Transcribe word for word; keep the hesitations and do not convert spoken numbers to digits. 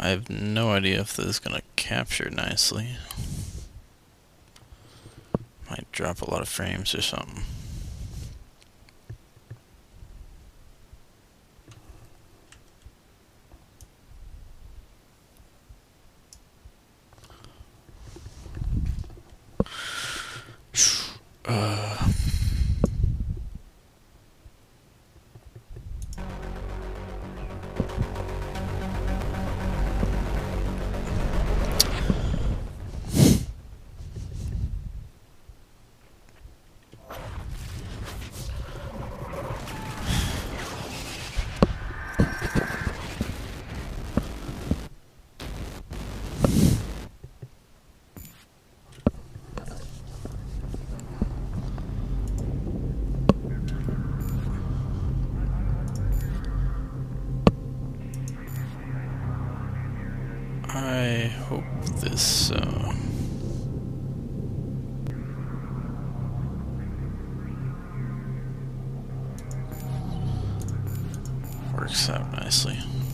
I have no idea if this is gonna capture nicely. Might drop a lot of frames or something. Uh, I hope this uh, works out nicely.